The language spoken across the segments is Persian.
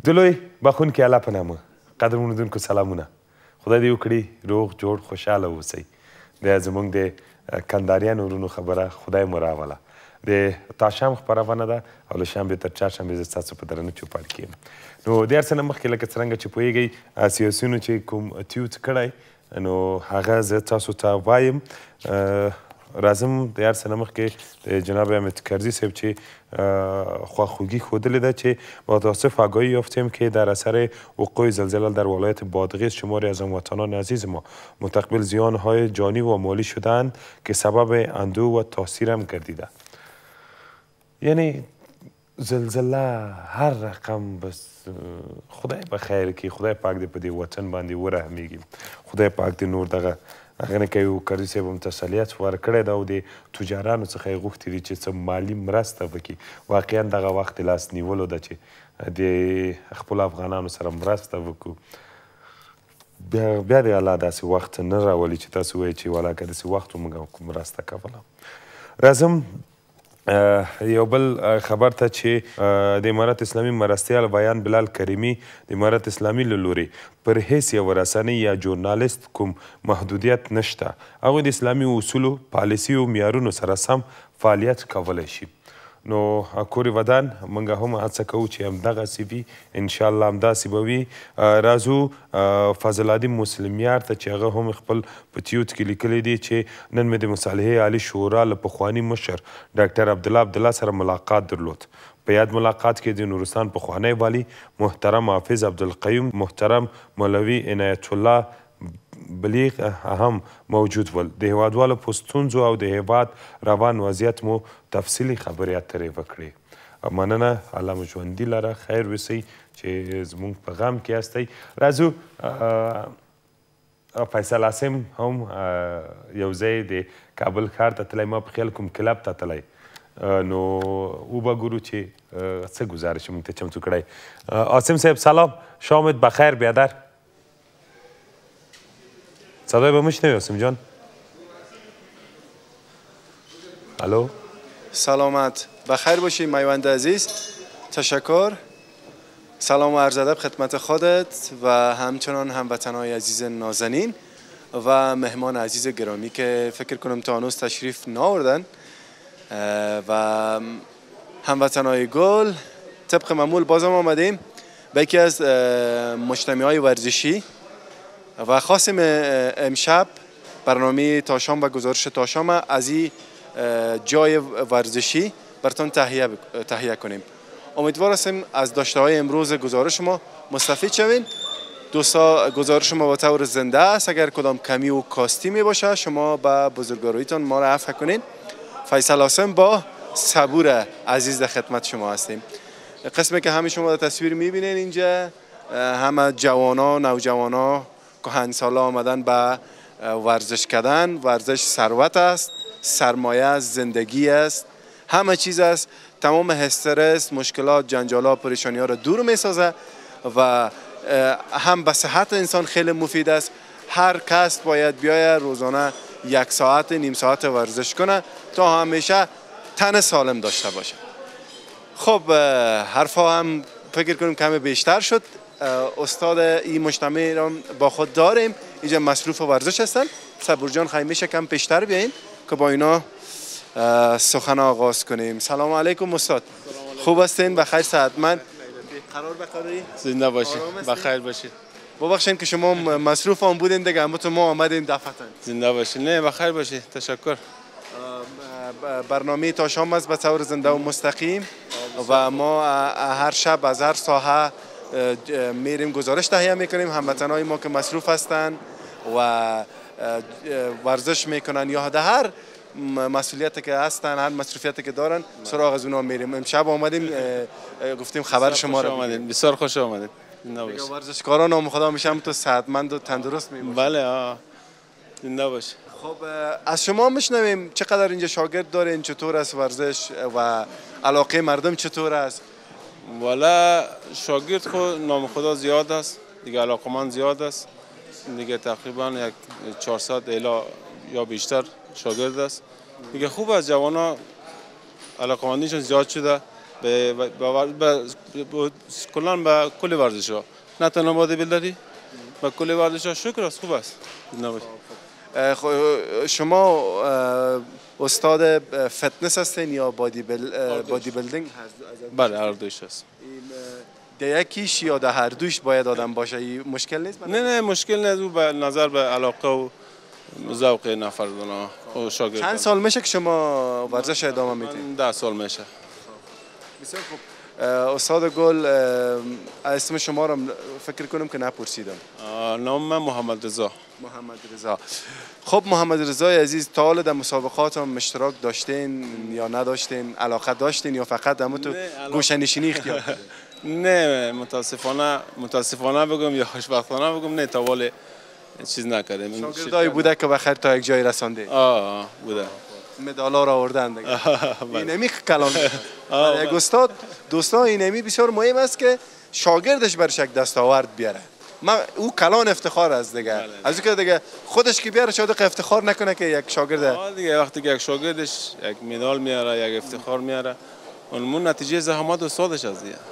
دلوی بخون که الله په نامه قدرمنودونکو سلامونه خدای دې وکړي روغ جوړ خوشحاله اوسئ د زموږ د کنداریانو ورونو خبره خدای مو راوله د تاشام خپرونه ده او له شنبې تر چهارشنبې زه ستاسو په درنه چوپړ کې یم نو د هر څه نه مخکې لکه څرنګه چې پوهیږئ سیاسیونو چې کوم تیوت کړی نو هغه زه تاسو ته وایم راځم د هر څه نه مخکې د جناب امید کرزي صاحب چې خواخوږي ښودلې ده چې متاسف آگاهی یافتیم که در اثر وقوع زلزله در ولایت بادغیس شماری از هموطنان عزیز ما متقبل زیانهای جانی و مالی شدند که سبب اندوه و تاثیر هم گردیده. یعنی زلزله هر رقم بس خدای بخیر که خدای پاک دې په دې وطن باندې ورحمیږي خدای پاک دې نور دغه هغه نه کوي کرزي صاحب هم تسلیت ورکړی ده او د تجارانو څخه یې غوښتي دي چې څه مالي مرسته وکړي واقعا دغه وخت د لاس نیولو ده چې د خپلو افغانانو سره مرسته وکړو بیا د الله داسې وخت نه راولي چې تاسو وایئ چې ولا که داسې وخت و موږ مرسته کوله راځم یو بل خبر ته چې د امارت اسلامي مرستیال بیان بلال کریمي د امارت اسلامي له لوري پر هیڅ یوه رسنۍ یا ژورنالست کوم محدودیت نشته هغوی د اسلامي اصولو پالیسیو معیارونو سره سم فعالیت کولی شي نو کور ودان موږ هم هڅه کوو چې همدغسې وي انشاءالله همداسې به وي راځو فضل عادي مسلمیار ته چې هغه هم خپل په تیوت کې لیکلی دی چې نن مې د مصالحې عالي شورا له پخواني مشر ډاکټر عبدالله سره ملاقات درلود په یاد ملاقات کې د نورستان پخوانی والی محترم حافظ عبدالقیوم محترم مولوي عنایت الله بلیغ هم موجود ول د هیوادوالو په ستونزو او د هیواد روان وضعیت مو تفصیلي خبرې اترې وکړې مننه الله مو ژوندي لره خیر وسئ چې زموږ په غم کې هستئ راځو فیصل عاصم هم یو ځای د کابل ښار ته تللی ما په خیال کوم کلب ته تللی نو وبه ګورو چې څه گزارش موږ ته چمتو کړی عاصم صاحب سلام شامت بخیر بیادر صدای به مشنوی عاصم جان الو سلامت بخیر باشی میوند عزیز تشکر سلام و عرض ادب خدمت خودت و همچنان هموطنهای عزیز نازنین و مهمان عزیز گرامی که فکر کنم تا هنوز تشریف ناوردن و هموطنهای گل طبق معمول بازم آمدیم به یکی از مجتمعهای ورزشی و خواستیم امشب برنامه تاشام و گزارش تاشام از این جای ورزشی براتون تهیه کنیم امیدوار هستیم از داشته های امروز گزارش ما مستفید شوین دوستا گزارش ما با طور زنده است اگر کدام کمی و کاستی می باشه شما با بزرگواریتون ما را عفو کنین فیصل عاصم با صبور عزیز در خدمت شما هستیم قسمی که همه شما در تصویر می بینین اینجا همه جوانا نوجوانا کهنسالا آمدن به ورزش کردن ورزش ثروت است سرمایه است زندگی است همه چیز است تمام استرس مشکلات جنجالات پریشانی ها را دور می سازه و هم به صحت انسان خیلی مفید است هر کس باید بیاید روزانه 1 ساعت نیم ساعت ورزش کنه تا همیشه تن سالم داشته باشه خب حرفا هم فکر کنم کمی بیشتر شد استاد این مجتمع را با خود داریم اینجا مصروف ورزش هستن صبور جان خواهیم میشه کم پیشتر بیاین که با اینا سخن آغاز کنیم سلام علیکم استاد خوب هستین بخیر صحتمند قرار بخوری زنده باشید بخیر باشید ببخشید که شما مصروف آن بودین دیگه اما تو ما آمدیم دفعتن زنده باشید نه بخیر باشید تشکر برنامه تاشام است به طور زنده و مستقیم و ما هر شب از هر ساحه میریم گزارش تهیه میکنیم هموطنهای ما که مصروف هستند و ورزش میکنن یا در هر مسئولیتی که هستن هر مصروفیتی که دارن سراغ از اونها میریم امشب آمدیم گفتیم خبر شما رو آمدیم بسیار خوش آمدید ورزشکاران نام خدا میشم تو صحتمند و تندرست میباشید بله زنده باش خب از شما میشنویم چقدر اینجا شاگرد دارین چطور است ورزش و علاقه مردم چطور است والا شاگرد خود نام خدا زیاد است دیگه علاقمند زیاد است دیگه تقریبا 400 الی یا بیشتر شاگرد است دیگه خوب از جوانا علاقمندیشون زیاد شده کلا به کل ورزش ها، نه تنها بادی بیلدری، به کل ورزش ها شکر است، خوب است. شما استاد فتنس هستین یا بادی بیلدینگ؟ بله، هر دویش هست. در یکیش یا در هر دویش باید آدم باشه، مشکل نیست؟ نه مشکل نیست، به نظر به علاقه و ذوق نفر و شاگرد. چند سال میشه که شما ورزش ادامه میدین؟ 10 سال میشه. بسیار خوب. استاد گل، اسم شما رو فکر کنم که نپرسیدم. نام من محمد رضا. محمد رضا. خب محمد رضای عزیز، تا حالا در مسابقات هم اشتراک داشتین یا نداشتین؟ علاقه داشتین یا فقط همون تو گوشه‌نشینی اختیار کردین؟ نه متاسفانه بگم یا خوشبختانه بگم، نه تا حالا چیز نکردیم. شاگردایی بوده که بخیر تا یک جای رسانده؟ بوده. مدالا را آوردن دیگه. اینمی کلان. یک استاد، دوستان، اینمی بسیار مهم است که شاگردش برش یک دستاورد بیاره. او کلان افتخار است دیگه. از اینکه دیگه خودش که بیاره شاید افتخار نکنه که یک شاگرد دیگه وقتی که یک شاگردش یک مدال میاره، یک افتخار میاره، اون نتیجه زحمات استادش است دیگه.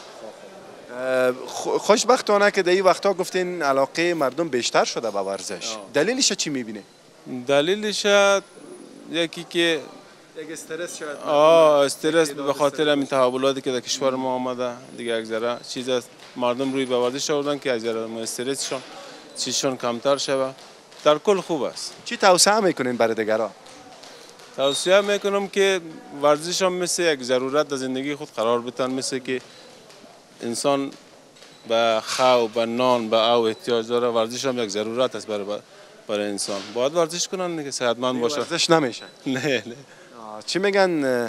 خوشبختانه که در این وقتا گفتین علاقه مردم بیشتر شده به ورزش. دلیلش چی میبینه؟ دلیلش یکی که یک استرس شاید. استرس به خاطر همین تحولاتی که در کشور ما آمده دیگه، یک ذره چیز است، مردم روی به ورزش آوردن که یک ذره استرسشون چیزشون کمتر شود. در کل خوب است. چی توصیه میکنین برای دیگران؟ توصیه میکنم که ورزش هم مثل یک ضرورت در زندگی خود قرار بدن، مثل که انسان به خو، به نان، به او احتیاج داره، ورزش هم یک ضرورت است برای انسان. باید ورزش کنن دیگه، صحتمند باشه. ورزش نمیشه. نه. چی میگن؟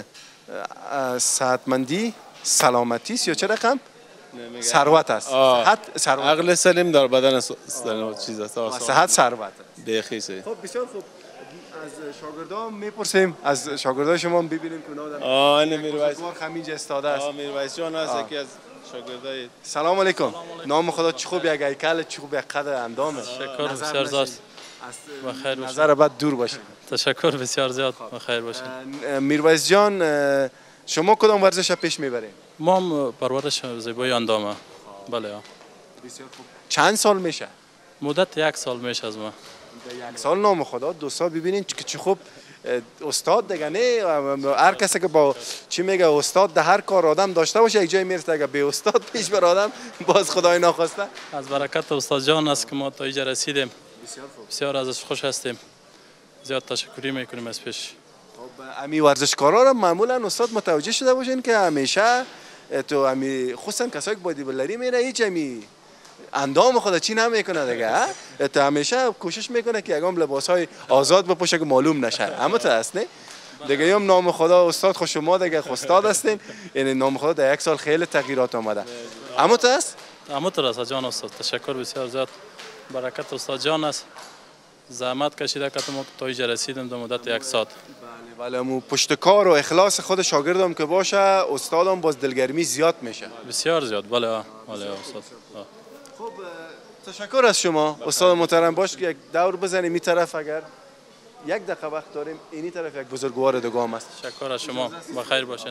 صحتمندی سلامتی است یا چه رقم؟ ثروت است. صحت عقل سلیم در بدن چیز است. صحت ثروت. دقیقاً. خب بسیار خوب. از شاگردان میپرسیم، از شاگردای شما ببینیم که اونا در میرویس خمیج استاده است. میرویس جان است، یکی از شاگردای. سلام علیکم. نام خدا چی خوب، یک هیکل چی خوب، یک قد اندام. تشکر بسیار زیاد. بخیر باشید. نظر بعد دور باشید. تشکر بسیار زیاد. بخیر باشید. میرویس جان، شما کدام ورزش پیش میبرید؟ ما هم پرورش زیبای اندامه. بله. بسیار خوب. چند سال میشه؟ مدت 1 سال میشه از ما. 1 سال. نام خدا. دوستا ببینین که چی خوب استاد دیگه. نه هر کسی که با چی میگه استاد در هر کار آدم داشته باشه یک جای میرسه، اگه به استاد پیش بر آدم باز خدای ناخواسته. از برکت استاد جان است که ما تا اینجا رسیدیم. بسیار خوب. بسیار ازش خوش هستیم. زیاد تشکری میکنیم از پیش. خب امی ورزشکارا را معمولا استاد متوجه شده باشین که همیشه تو امی خصوصا کسایی که بادی بیلدری میره هیچ امی اندام خود چی نمیکنه دیگه. تو همیشه کوشش میکنه که یگام لباسای آزاد بپوشه که معلوم نشه. اما تو هست نه دیگه. هم نام خدا استاد خوش شما دیگه استاد هستین، یعنی نام خدا در 1 سال خیلی تغییرات آمده. اما تو هست؟ اما تو است جان استاد. تشکر بسیار زیاد. برکت استاد جان است. زحمت کشیده که ما تا اینجا رسیدیم در مدت 1 سال. بله مو پشت کار و اخلاص خود شاگردم که باشه، استادم باز دلگرمی زیاد میشه. بسیار زیاد. بله استاد. خب تشکر از شما استاد محترم. باش که یک دور بزنیم این طرف، اگر 1 دقیقه وقت داریم. اینی طرف یک بزرگوار دگام است. تشکر از شما. بخیر باشین.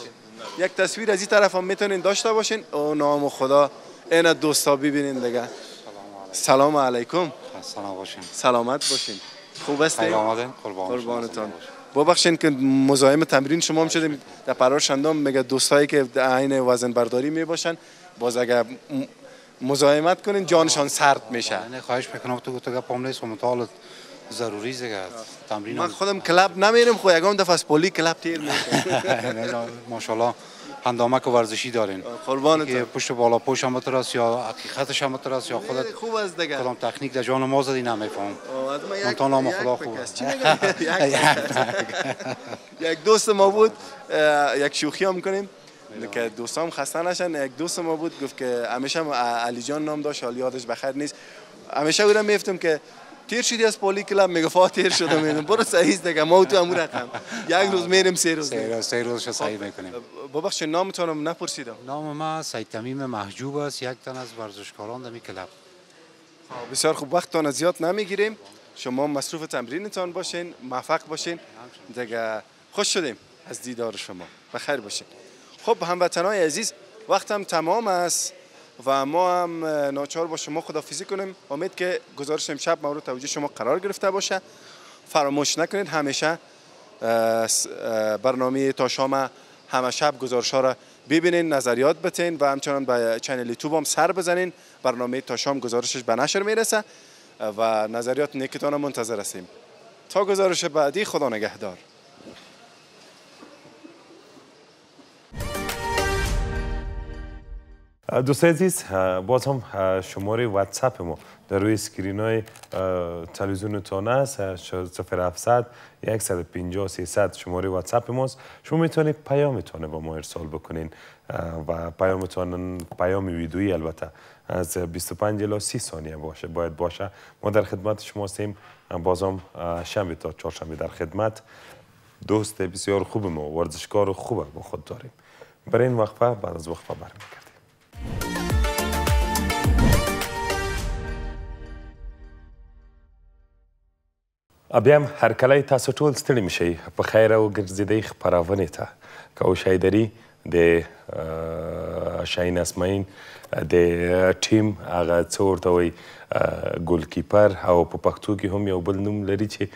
یک تصویر از این طرف هم میتونین داشته باشین. او نام خدا این دوستا ببینین دیگه. سلام علیکم. سلام باشین. سلامت باشین. خوب هستین؟ قربانتون. ببخشین که مزاحم تمرین شما هم شدیم. در پرار شندام میگه دوستایی که عین وزن برداری میباشن باز اگر مزاحمت کنین جانشان سرد میشه. نه خواهش میکنم تو گپام نیست، مطالعه ضروری دیگه. تمرین من خودم کلاب نمیرم، خو یگام دفعه از پلی کلاب تیر میکنم. ماشاءالله اندامک ورزشی دارین. قربانت. که پشت بالا پشت هم است یا حقیقتش هم است یا خودت خوب است دیگه. کدام تکنیک در جان ما زدی نمیفهم. من تا نام خدا خوب. یک دوست ما بود، یک شوخی هم کنیم که دوستام خسته نشن. یک دوست ما بود گفت که همیشه علی جان نام داشت، حال یادش بخیر نیست. همیشه او را میفتم که تیر شدی از پولی کلاب، میگه فا تیر شدم. میگم برو صحیح دیگه، ما تو امور رقم 1 روز میریم 3 روز. 3 روزش صحیح میکنیم. ببخشید نامتونم نپرسیدم. نام ما سید تمیم محجوب است، یک تن از ورزشکاران در کلاب. بسیار خوب. وقتتان زیاد نمیگیریم. شما مصروف تمرینتان باشین، موفق باشین دیگه. خوش شدیم از دیدار شما. بخیر باشین. خب هموطنان عزیز، وقتم تمام است و ما هم ناچار با شما خداحافظی کنیم. امید که گزارش امشب مورد توجه شما قرار گرفته باشه. فراموش نکنید همیشه برنامه تاشام همه شب گزارش‌ها را ببینین، نظریات بتین و همچنان به چینل یوتیوب هم سر بزنین. برنامه تاشام گزارشش به نشر میرسه و نظریات نیکتان منتظر هستیم. تا گزارش بعدی، خدا نگهدار. دوستان عزیز، باز هم شماره واتساپ ما در روی اسکرین های تلویزیونتان است. 0700 150 300 شماره واتساپ ماست. شما میتونید پیامتان با ما ارسال بکنین و پیامتان پیام ویدیویی البته از 25 الی 30 ثانیه باید باشه. ما در خدمت شما هستیم. بازم شنبه تا چهارشنبه در خدمت. دوست بسیار خوب ما، ورزشکار خوبه با خود داریم. برای این وقفه بعد از وقفه برمیگردیم. بیا هم هرکلی تاسو ټول ستړي مشئ په خیر او ګرځېدئ خپرونې ته. کاوش حیدری د شاهین اسماعیل د ټیم هغه څه ورته وایي ګولکیپر او په پښتو کې هم یو بل نوم لري چې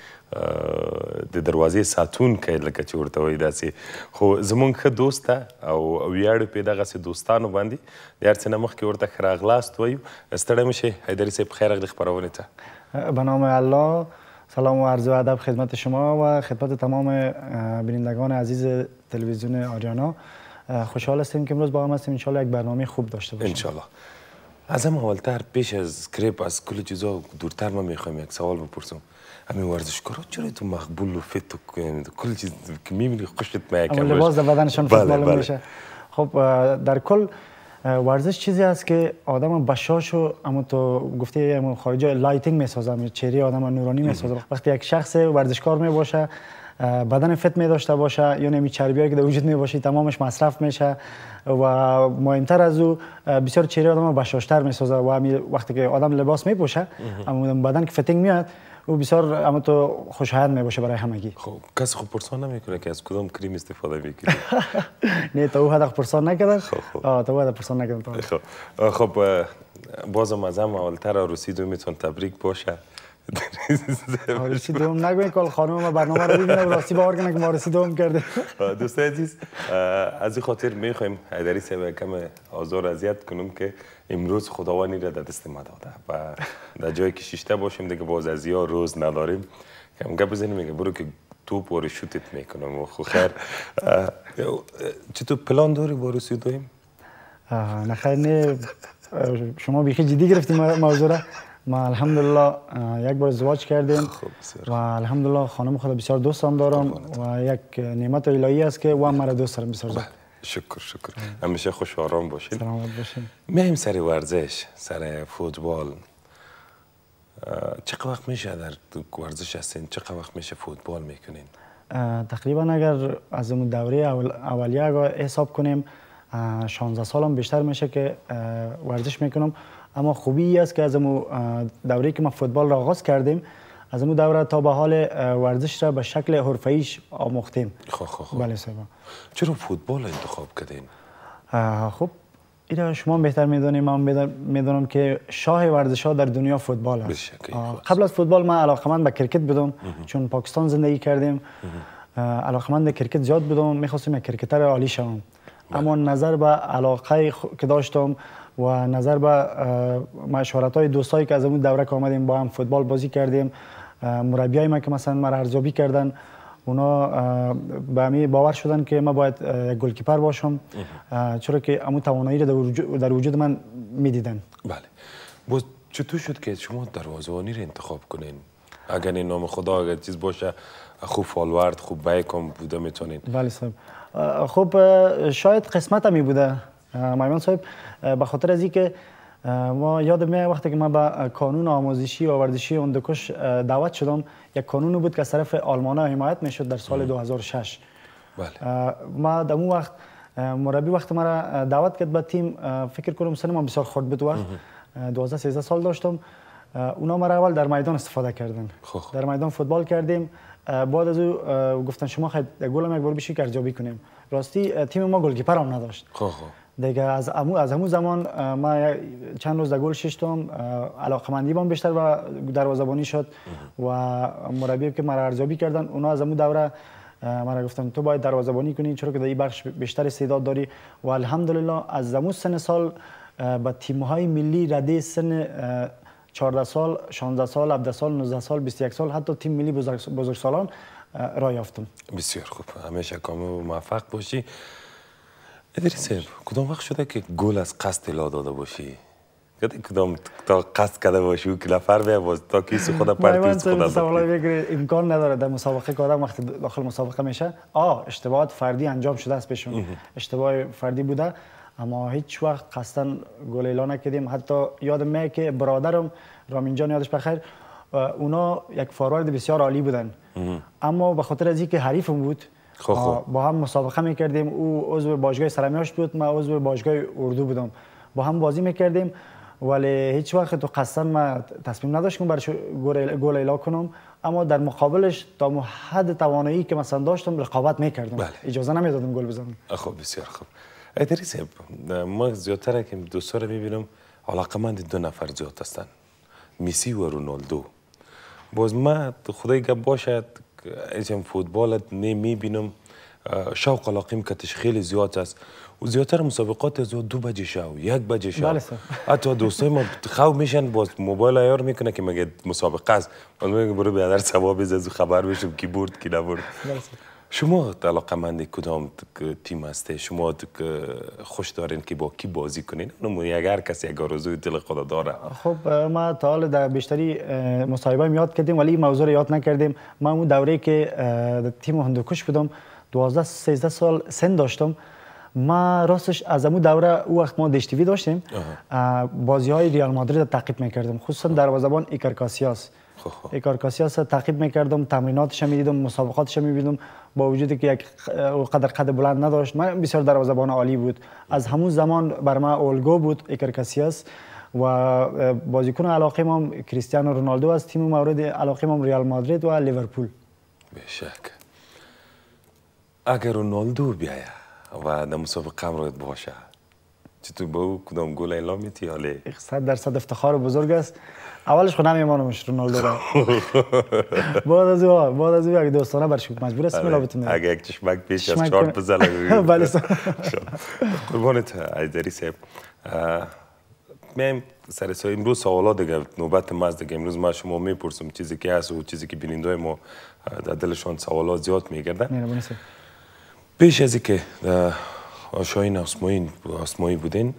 د دروازې ساتونکی لکه چې ورته وایي داسې. خو زموږ ښه دوست ده او ویاړو پې دغسې دوستانو باندې د هر څه نه مخکې ورته ښه راغلاست وایو. ستړی مشئ حیدري صاحب، په خیر راغلي خپرونې ته. به نام الله، سلام و عرض ادب خدمت شما و خدمت تمام بینندگان عزیز تلویزیون آریانا. خوشحال هستیم که امروز با هم هستیم. انشالله یک برنامه خوب داشته باشیم. انشالله. از هم اولتر پیش از کریپ از کل چیزا دورتر ما میخوایم یک سوال بپرسم. همین ورزشکارا چرا تو مقبول و فت و کل چیز که میبینی خوشت میاد؟ اما لباس در بدنشان فوتبال میشه. خب در کل ورزش چیزی است که آدم بشاشو اما تو گفته خارجی لایتینگ میسازه، چهره آدم نورانی میسازه. وقتی یک شخص ورزشکار میباشه، بدن فت می داشته باشه یا نمی چربیایی که در وجود می باشه تمامش مصرف میشه و مهمتر از او بسیار چهره آدم بشاشتر میسازه و وقتی که آدم لباس میپوشه اما بدن که فتینگ میاد او بسیار اما تو خوشایند میباشه برای همگی. خب کسی خب پرسان نمیکنه که از کدام کریم استفاده میکنی؟ نه تا او هدف پرسان نکردن. تا او هدف پرسان نکردن. خب بازم از هم اولتر عروسی دومیتون تبریک باشه. عروسی دوم نگوین که خانم ما برنامه رو ببینه و راستی باور کنه که ما عروسی دوم کرده. دوستان عزیز، از این خاطر میخوایم حیدری صاحب کم آزار اذیت کنیم که امروز خداوندی را در دست ما داده و در جایی که شیشته باشیم دیگه باز از یا روز نداریم. کم گپ بزنیم میگه برو که توپ و شوتت میکنم و خو خیر. چطور پلان داری با عروسی دوم؟ نه خیر، نه شما بیخی جدی گرفتیم موضوع را. ما الحمدلله یک بار ازدواج کردیم و الحمدلله خانم خدا بسیار دوستم دارم و یک نعمت الهی است که او هم مرا دوست دارم بسیار زیاد. شکر. همیشه خوش و آرام باشین. سلامت باشین. میایم سر ورزش، سر فوتبال. چقدر وقت میشه در ورزش هستین؟ چقدر وقت میشه فوتبال میکنین؟ تقریبا اگر از اون دوره اولیه حساب کنیم 16 سالم بیشتر میشه که ورزش میکنم. اما خوبی است که از اون دوره‌ای که ما فوتبال را آغاز کردیم از اون دوره تا به حال ورزش را به شکل حرفه‌ایش آموختیم. بله صاحب. چرا فوتبال انتخاب کردین؟ خب اینا شما بهتر میدونید، من میدونم که شاه ورزش‌ها در دنیا فوتبال است. قبل از فوتبال من علاقه‌مند به کرکت بودم چون پاکستان زندگی کردیم. علاقه‌مند به کرکت زیاد بودم، می‌خواستم یک کرکتر عالی شوم. اما نظر به علاقه که داشتم و نظر به مشورت‌های دوستایی که از اون دوره که آمدیم با هم فوتبال بازی کردیم، مربیای ما که مثلا مرا ارزیابی کردن، اونا به من باور شدن که من باید یک گلکیپر باشم چرا که همون توانایی رو در وجود من میدیدن. بله. باز چطور شد که شما دروازه‌بانی رو انتخاب کنین؟ اگر این نام خدا اگر چیز باشه خوب فالوورد خوب بیکم بوده میتونین؟ بله صاحب. خب شاید قسمت می بوده مایمان صاحب، به خاطر از اینکه ما یادم میاد وقتی که من به کانون آموزشی و ورزشی هندوکش دعوت شدم، یک کانون بود که از طرف آلمان‌ها حمایت میشد در سال 2006. بله. ما در اون وقت مربی وقت مرا دعوت کرد به تیم، فکر کنم سنم بسیار خرد بود وقت 12-13 سال داشتم. اونا ما اول در میدان استفاده کردن. در میدان فوتبال کردیم. بعد از او گفتن شما خواهید گل یک بار بشی که ارزیابی کنیم. راستی تیم ما گلکیپر هم نداشت. دیگه از همون زمان ما چند روز در گل ششتم علاقمندی بام بیشتر و دروازه‌بانی شد و مربی که مرا ارزیابی کردن اونا از همون دوره مرا گفتن تو باید دروازه‌بانی کنی چرا که در این بخش بیشتر استعداد داری و الحمدلله از همون سن سال با تیم‌های ملی رده سن 14 سال 16 سال 17 سال 19 سال 21 سال حتی تیم ملی بزرگسالان راه یافتم. بسیار خوب، همیشه کامل و موفق باشی. حیدری صاحب، کدام وقت شده که گل از قصد الا داده باشی؟ کدام تا قصد کرده باشی و کلافر بیا باز تا کیس خدا پرتیز خدا سوالای بگیره امکان نداره در مسابقه که آدم وقتی داخل مسابقه میشه اشتباهات فردی انجام شده است پیشون اشتباه فردی بوده اما هیچ وقت قصدن گل اعلان نکردیم. حتی یادم میاد که برادرم رامین جان یادش بخیر اونا یک فوروارد بسیار عالی بودن اما به خاطر از اینکه حریفم بود با هم مسابقه میکردیم. او عضو باشگاه سرمیاشت بود من عضو باشگاه اردو بودم با هم بازی میکردیم ولی هیچ وقت تو قصدن من تصمیم نداشتم برش گل اعلام کنم اما در مقابلش تا حد توانایی که مثلا داشتم رقابت میکردم. اجازه نمیدادم گل بزنم. خب بسیار خوب. حیدری صاحب ما زیادتر که دوستا رو میبینم علاقمند دو نفر زیاد هستن مسی و رونالدو. باز من خدای گپ باشد ایشم فوتبال نمیبینم شوق علاقیم کتش خیلی زیاد است و زیادتر مسابقات از 2 بجه شو 1 بجه شو حتی دوستای ما خواب میشن باز موبایل عیار میکنه که مگه مسابقه است باز میگه برو بیادر ثواب از خبر بشم کی برد کی نبرد. شما علاقمند کدام تیم هسته؟ شما خوش دارین که با کی بازی کنین؟ اگر کسی یک آرزوی دل خدا داره. خب ما تا حالا در بیشتری مصاحبه یاد کردیم ولی موضوع رو یاد نکردیم. من اون دوره که در تیم هندوکش بودم 12-13 سال سن داشتم. ما راستش از همون دوره او وقت ما دیش تیوی داشتیم بازی های ریال مادرید رو تعقیب میکردم خصوصا دروازه‌بان ایکار کاسیاس. ایکار کاسیاس تقریب میکردم تمریناتش میدیدم مسابقاتش میبینم با وجودی که یک قد بلند نداشت من بسیار دروازه‌بان عالی بود. از همون زمان بر من الگو بود ایکار کاسیاس و بازیکن علاقه ما کریستیانو رونالدو از تیم مورد علاقه ما ریال مادرید و لیورپول. بشک اگر رونالدو بیاید و در مسابقه هم روید باشه چطور با او کدام گل اعلام میتی حاله؟ 100% افتخار بزرگ است. اولش خود نمیمانمش رونالدو را بعد از او یک دوستانه برش مجبور است ملا بتونه اگه یک چشمک پیش از چارت بزنه. بله قربانت حیدری صاحب میم سر امروز سوالات دیگه نوبت ما دیگه امروز ما شما میپرسم چیزی که هست و چیزی که بیننده ما در دلشان سوالات زیاد میگردن. پیش از اینکه آشاین آسمایی بودین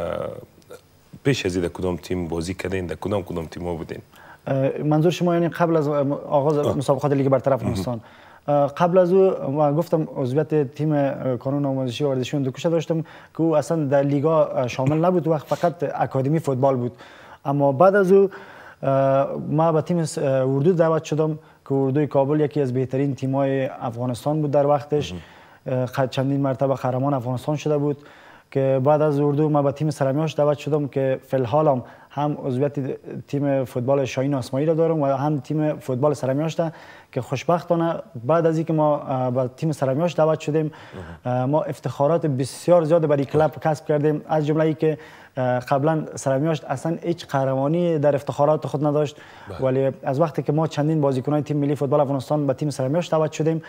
پیش از این در کدام تیم بازی کردین در کدام تیم ها بودین؟ منظور شما یعنی قبل از آغاز مسابقات لیگ برتر افغانستان قبل از او ما گفتم عضویت تیم کانون آموزشی و ورزشی هندوکش داشتم که او اصلا در لیگا شامل نبود وقت فقط اکادمی فوتبال بود اما بعد از او ما به تیم اردو دعوت شدم که اردوی کابل یکی از بهترین تیم‌های افغانستان بود در وقتش چندین مرتبه قهرمان افغانستان شده بود که بعد از اردو ما به تیم سرمیاش دعوت شدم که فی الحال هم عضویت تیم فوتبال شاهین آسمایی را دارم و هم تیم فوتبال سرمیاش که خوشبختانه بعد از اینکه ما به تیم سرمیاش دعوت شدیم ما افتخارات بسیار زیاد برای کلاب کسب کردیم از جمله ای که قبلا سرمیاش اصلا هیچ قهرمانی در افتخارات خود نداشت ولی از وقتی که ما چندین بازیکنان تیم ملی فوتبال افغانستان به تیم سرمیاش دعوت شدیم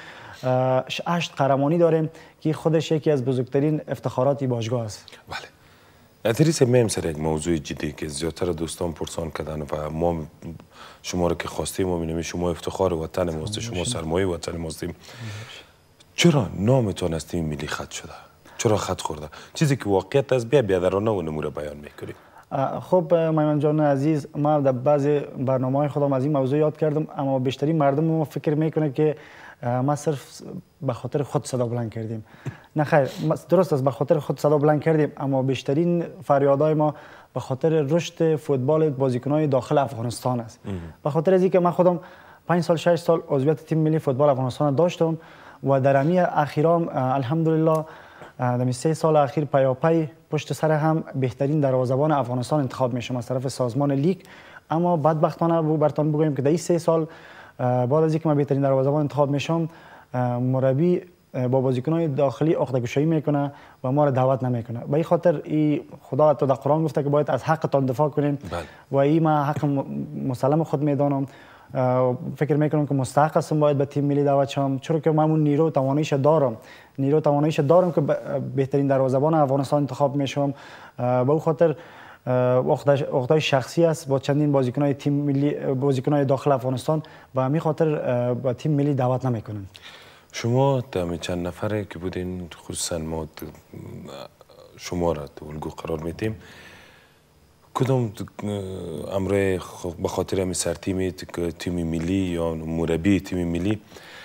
8 قهرمانی داریم که خودش یکی از بزرگترین افتخارات باشگاه است. بله. ادریس میم سر یک موضوع جدی که زیادتر دوستان پرسان کردن و ما شما رو که خواستیم و می‌بینیم شما افتخار وطن ماست شما سرمایه وطن ماستیم چرا نامتون از تیم ملی خط شده؟ چرا خط خورده؟ چیزی که واقعیت از بیادرانه و نمونه بیان میکنیم. خب میمن جان عزیز ما در بعضی برنامه‌های خودم از این موضوع یاد کردم اما بیشتری مردم فکر میکنه که ما صرف به خاطر خود صدا بلند کردیم. نه خیر درست است به خاطر خود صدا بلند کردیم اما بیشترین فریادهای ما به خاطر رشد فوتبال بازیکن‌های داخل افغانستان است. به خاطر از اینکه من خودم 5 سال 6 سال عضویت تیم ملی فوتبال افغانستان داشتم و در امی اخیرام الحمدلله در 3 سال اخیر پیاپی پشت سر هم بهترین دروازه‌بان افغانستان انتخاب میشم از طرف سازمان لیگ اما بدبختانه براتون بگویم که در این 3 سال بعد از اینکه من بهترین دروازه‌بان انتخاب میشم، مربی با بازیکن‌های داخلی عقده‌گشایی میکنه و ما را دعوت نمیکنه. به این خاطر خدا تو در قرآن گفته که باید از حقتان دفاع کنین و این من حق مسلم خود میدانم. فکر میکنم که مستحق هستم باید به تیم ملی دعوت شم، چون که من اون نیرو تواناییش دارم که بهترین دروازه‌بان افغانستان انتخاب میشم. به اون خاطر عقده‌های شخصی است با چندین بازیکن‌های تیم ملی، بازیکن‌های داخل افغانستان و همین خاطر با تیم ملی دعوت نمیکنن. شما در چند نفره که بودین، خصوصا ما شما را تو الگو قرار میدیم، کدام امر به خاطر همین سرتیم تیم ملی یا مربی تیم ملی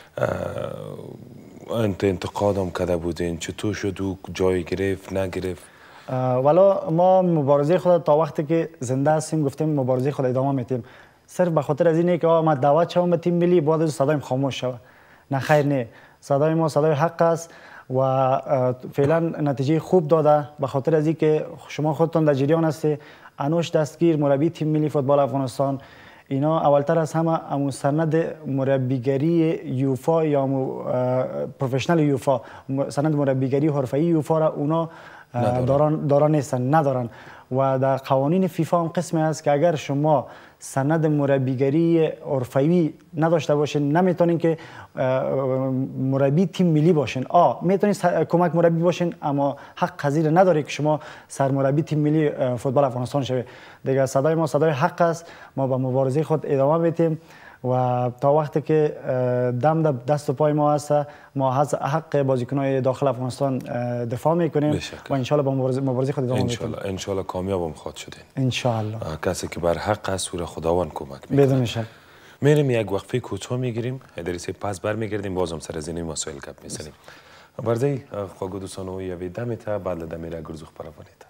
انتقادم کرده بودین؟ چطور شد و جای گرفت نگرفت؟ والا ما مبارزه خود تا وقتی که زنده هستیم گفتیم مبارزه خود ادامه میدیم. صرف به خاطر از اینه که ما دعوت شوم به تیم ملی بعد از صدایم خاموش شود. نه خیر، نه، صدای ما صدای حق است و فعلا نتیجه خوب داده. به خاطر از اینکه شما خودتون در جریان هستی، انوش دستگیر مربی تیم ملی فوتبال افغانستان، اینا اولتر از همه امون سند مربیگری یوفا یا پروفشنال یوفا، سند مربیگری حرفه‌ای یوفا را اونا ندارن و در قوانین فیفا هم قسمی هست که اگر شما سند مربیگری حرفه‌ای نداشته باشین نمیتونین که مربی تیم ملی باشین. میتونین کمک مربی باشین اما حق پذیر نداره که شما سرمربی تیم ملی فوتبال افغانستان شوید. دیگه صدای ما صدای حق است، ما به مبارزه خود ادامه میدیم و تا وقتی که دم دست و پای ما هست ما از حق بازیکن‌های داخل افغانستان دفاع میکنیم و ان شاء الله با مبارزه خود ادامه میدیم. ان شاء الله کامیاب هم خواهد شدین. ان شاء الله. کسی که بر حق است او را خداوند کمک میکنه. بدون شک. میریم یک وقفه کوتاه میگیریم، حیدری صاحب پس برمیگردیم بازم سر از این مسائل گپ میزنیم. برای خواگو دوستان و یوی دمیتا بعد دمی را گرزوخ پروانید.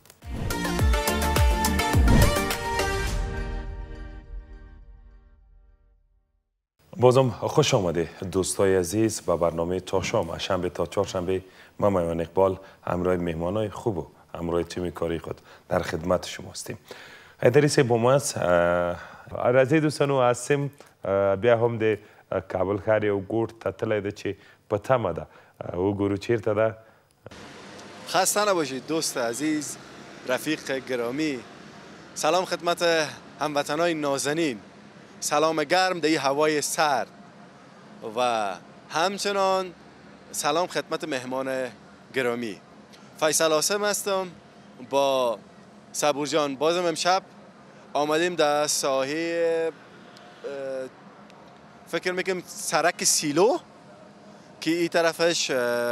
بازم خوش آمده دوستای عزیز به برنامه تاشام. شنبه تا چهارشنبه من میوان اقبال همراه مهمانای خوب و همراه تیم کاری خود در خدمت شما هستیم. حیدری صاحب با ما است. رضی دوستانو هستیم بیا هم ده کابل ښار یو ګوټ ته تللی ده چې په تمه ده وګورو چیرته ده. خسته نباشید دوست عزیز، رفیق گرامی. سلام خدمت هموطنای نازنین، سلام گرم در هوای سرد و همچنان سلام خدمت مهمان گرامی. فیصل آسم هستم با صبور جان. بازم امشب آمدیم در ساحه فکر میکنم سرک سیلو که این طرفش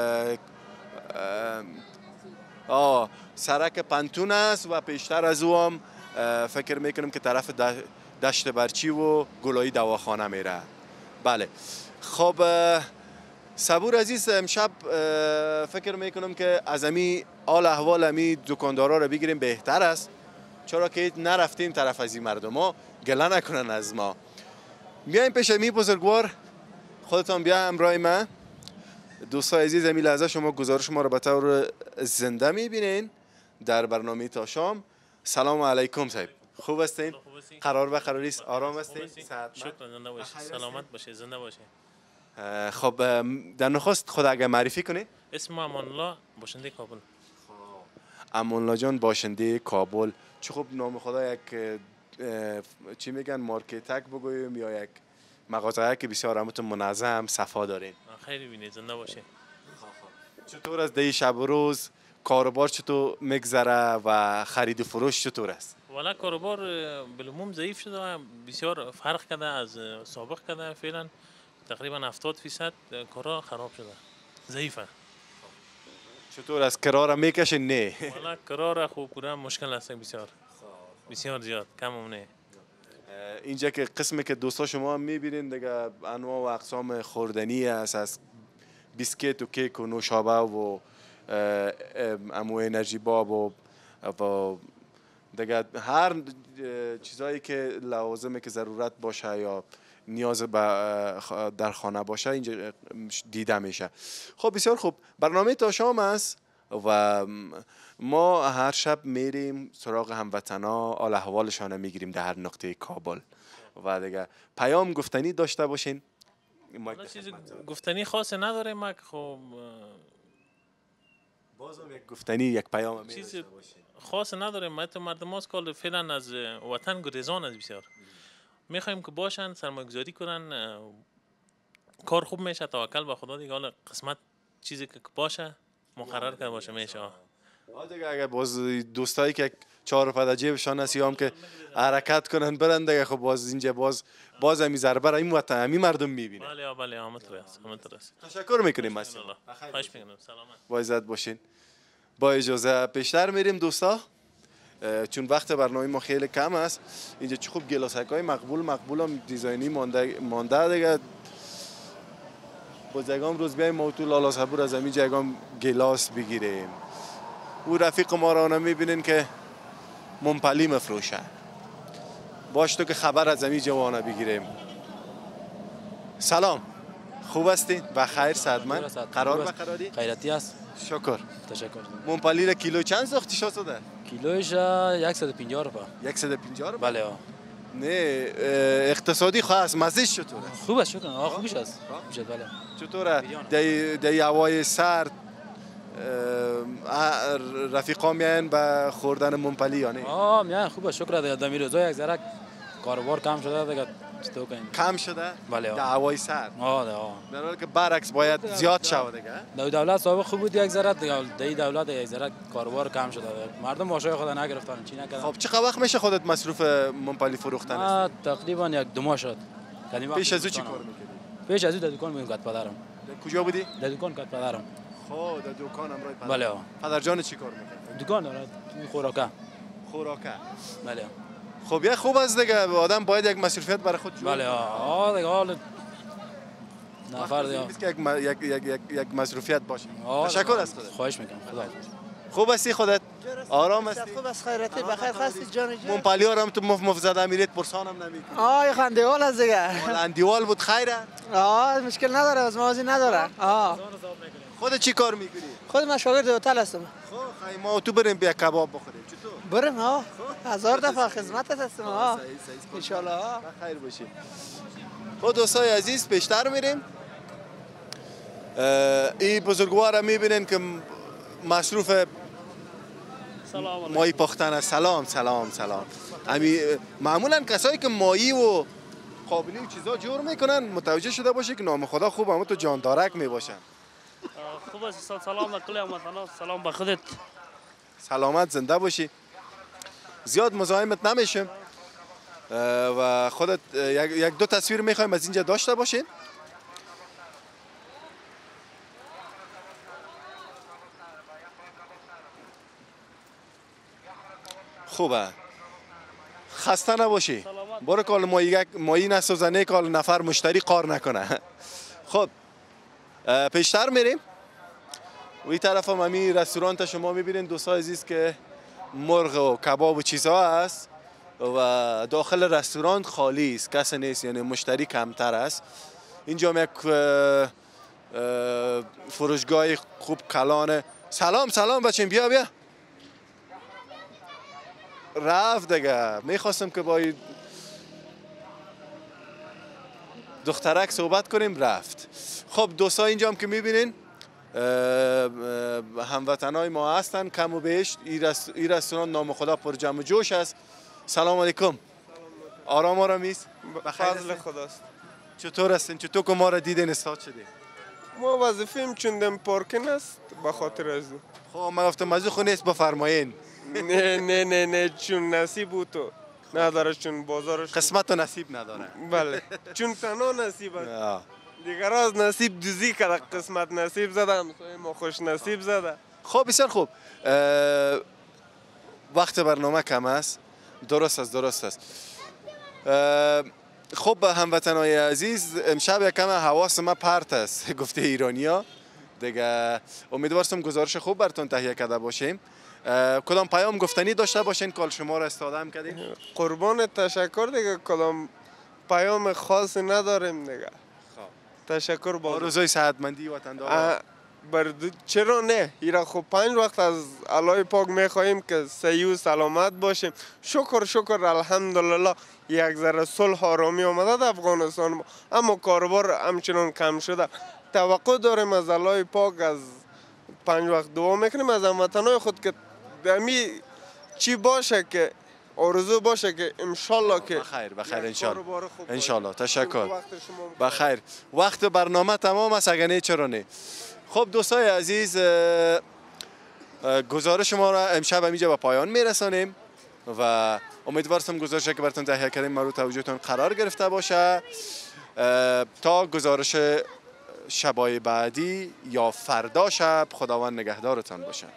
سرک پنتون است و پیشتر از او هم فکر میکنم که طرف دشت برچی و گلایی دواخانه میره. بله خب صبور عزیز، امشب فکر میکنم که از امی آل احوال امی دکاندارا رو بگیریم بهتر است، چرا که نرفتیم طرف از این مردم ها گله نکنن از ما. بیایم پیش امی بزرگوار، خودتان بیا همراه من. دوستای عزیز، امی لحظه شما گزارش ما رو به طور زنده میبینین در برنامه تاشام. سلام علیکم صاحب، خوب هستین؟ قرار به قراری است؟ آرام هستین؟ شکر، زنده باشید، سلامت باشید، زنده باشید. خب در نخست خود اگر معرفی کنید. اسم امان الله، باشنده کابل. امان الله جان، باشنده کابل. چه خوب نام خدا یک چی میگن مارکتک بگویم یا یک مغازه که بسیار منظم صفا دارین. خیلی بینید، زنده باشید. چطور است دی شب و روز کاروبار چطور میگذره و خرید و فروش چطور است؟ والا کاروبار بالعموم ضعیف شده و بسیار فرق کرده از سابق کرده. فعلا تقریبا 70% کارا خراب شده، ضعیفه. چطور است کرا را میکشین؟ نه والا کرا را خوب پورا مشکل است، بسیار زیاد، کم هم نه. اینجا که قسمی که دوستا شما هم میبینین دیگه انواع و اقسام خوردنی است، از بیسکیت و کیک و نوشابه و امو انرژی باب و دیگه هر چیزایی که لوازمی که ضرورت باشه یا نیاز در خانه باشه اینجا دیده میشه. خب بسیار خوب، برنامه تاشام است و ما هر شب میریم سراغ هموطنا، حال احوالشان میگیریم در هر نقطه کابل و دیگه پیام گفتنی داشته باشین. چیز گفتنی خاصی نداره ما خب بازم یک گفتنی یک پیام چیز خاص نداره. ما تو مردم هاست که فعلا از وطن گریزان است بسیار. میخوایم که باشن سرمایه‌گذاری کنن، کار خوب میشه، توکل به خدا دیگه. حالا قسمت چیزی که باشه مقرر کرده باشه میشه. دیگه اگه باز دوستایی که 4 پد جیبشان هست یا هم که حرکت کنن برن دیگه، خب باز اینجا باز همی ضربه را این وطن همی مردم میبینه. بله همونطور است. تشکر میکنیم مثلا. خواهش میکنم. سلامت. با عزت باشین. با اجازه پیشتر میریم دوستا، چون وقت برنامه ما خیلی کم است. اینجا چه خوب گلاسک‌های مقبول هم دیزاینی مانده دیگه. باز یکم روز بیایم ما تو لالا صبور از همین جگام گلاس بگیریم. او رفیق ما را میبینین که منپلی مفروشه. باش تو که خبر از همین جوانه بگیریم. سلام، خوب هستی؟ بخیر صحتمند؟ قرار بقراری؟ خیرتی است. شکر. تشکر. منپلی را کیلو چند ساختی شده؟ کیلویش 150 روپیه. 150 روپیه؟ بله. نه اقتصادی خاص مزهش چطوره؟ خوب است شکر. خوبش است. خوبش بله. چطوره؟ دی هوای سرد رفیقا میان به خوردن منپلی یا نه؟ میان خوبه شکر. دیگه دمی روزا یک ذره کاروبار کم شده دیگه. چطور کنیم؟ کم شده؟ بله. در هوای سرد. در حالی که برعکس باید زیاد شود دیگه. دولت سابق خوب بود یک ذره دیگه دولت یک ذره کاروبار کم شده. مردم ماشای خود نگرفتن چی نکردن. خب چه وقت میشه خودت مصروف منپلی فروختن است؟ تقریبا 1-2 ماه شد. پیش از او چی کار میکردی؟ پیش از او در دکان بودم کات پدرم. کجا بودی؟ در دکان کات پدرم. خب در دکان امروز پدر. بله. پدر جان چی کار میکنه؟ دکان داره خوراکه. بله. خب یه خوب است دیگه، آدم باید یک مصروفیت برای خود جور. بله دیگه حال نفر دیگه یک مصروفیت باشه. تشکر از خودت. خواهش میکنم. خدا خوب هستی خودت؟ آرام هستی؟ خوب است خیرتی بخیر هستی جان جان. منپلی ها رو تو مف زده میرید پرسانم نمیکنی. خندیوال است دیگه. اندیوال بود خیره؟ مشکل نداره، از موازی نداره. خودت چی کار میکنی؟ خود من شاگرد هتل هستم. خب خیلی ما تو بریم بیا کباب بخوریم. چطور؟ بریم 1000 دفعه خدمتت هستم. ان شاء الله بخیر باشی. خب دوستای عزیز پیشتر میریم. این بزرگوار میبینین که مصروف ماهی پختن. سلام. معمولا کسایی که ماهی و قابلی و چیزا جور میکنن متوجه شده باشه که نام خدا خوب همه تو جاندارک میباشن. خوب است. سلام کلی هموطنا. سلام به خودت. سلامت زنده باشی. زیاد مزاحمت نمیشم و خودت یک دو تصویر میخوایم از اینجا داشته باشین. خوبه. خسته نباشی. برو کال مایی نسوزنه کال نفر مشتری قار نکنه. خب پیشتر میریم. و این طرف هم همی رستوران شما میبینین دوستان عزیز که مرغ و کباب و چیزها هست و داخل رستوران خالی است، کسی نیست، یعنی مشتری کمتر است. اینجا هم یک فروشگاه خوب کلانه. سلام بچین بیا رفت دیگه. میخواستم که با دخترک صحبت کنیم رفت. خب دوستا اینجا هم که میبینین هموطنای ما هستن کم و بیش. این رستوران نام خدا پر جمع و جوش است. سلام علیکم. آرامیست؟ فضل خداست. چطور هستین؟ چطور که ما را دیدین استاد شدیم؟ ما وظیفیم چوندم پارکینگ است به خاطر از او. خب من گفتم از خو نیست بفرمایین. نه چون نصیب بود تو نداره، چون بازارش قسمت و نصیب نداره. بله چون تنها نصیب است. دیگر از نصیب دوزی کرده، قسمت نصیب زده، همسایه ما خوش نصیب زده. خب بسیار خوب. وقت برنامه کم است. درست است. خب هموطنای عزیز امشب یکم حواس ما پرت است گفته ایرانیا دیگه. امیدوارم گزارش خوب براتون تهیه کرده باشیم. کدام پیام گفتنی داشته باشین کال شما را استفاده کردیم؟ قربان تشکر دیگه. کدام پیام خاصی نداریم دیگه. تشکر با روزای صحتمندی وطندار. چرا نه؟ ایرا خب 5 وقت از الله پاک میخواهیم که صحیح و سلامت باشیم. شکر الحمدلله یک ذره صلح آرامی آمده در افغانستان، اما کاروبار همچنان کم شده. توقع داریم از الله پاک، از 5 وقت دعا میکنیم از هموطنای خود که دمی چی باشه، که آرزو باشه که انشالله که بخیر انشالله. تشکر. بخیر. وقت برنامه تمام است، اگر نه چرا نه. خب دوستای عزیز، گزارش ما را امشب اینجا به پایان میرسانیم و امیدوارم گزارشی که براتون تهیه کردیم مورد توجهتون قرار گرفته باشه. تا گزارش شبای بعدی یا فردا شب، خداوند نگهدارتان باشه.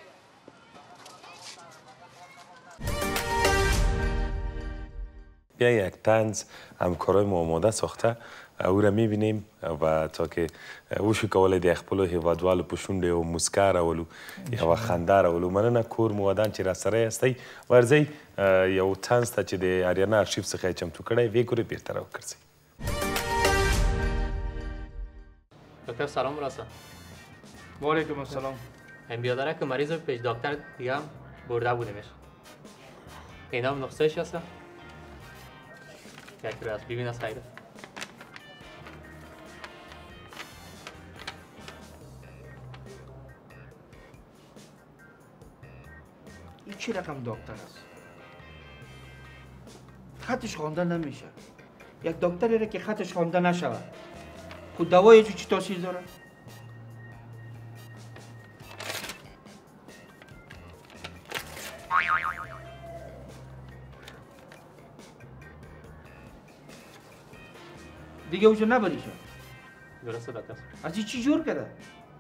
بیا یک طنز همکارای ما آماده ساخته، او را میبینیم و تا که اوشو کوله دی خپلو هیوادوالو پشونده و مسکا راولو یا خنده راولو. مننه کور مودان چې راسره هستی. ورځئ یو طنز ته چې د اریانا ارشیف څخه یې چمتو کړی وی ګورئ بیرته راوګرځئ. دکتر سلام راسا. وعلیکم السلام. هم بیادره که مریض پیش دکتر دیگه هم برده بودیمش. اینا هم نقصهش هسته؟ یک رو از ببین از خیره. این چی رقم دکتر است؟ خطش خوانده نمیشه. یک دکتری را که خطش خوانده نشود، خود دوای چی تاثیر داره؟ دیگه اوجا نبریشه. درسته دکتر. از این چی جور کرده؟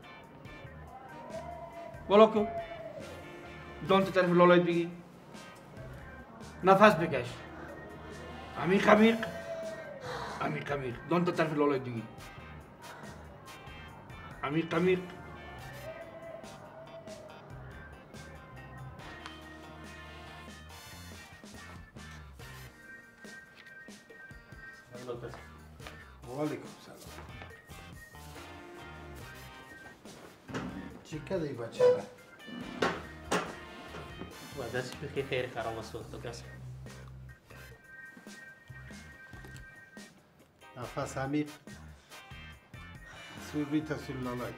والا کو دانت طرف لالایت بگی، نفس بکش، عمیق عمیق عمیق عمیق، دانت طرف لالایت بگی، عمیق عمیق. وعلیکم سلام. چی کده ای بچه را؟ وضعش بخیر خیر خراب است دکتر. نفس عمیق. سوری تصویر لالای.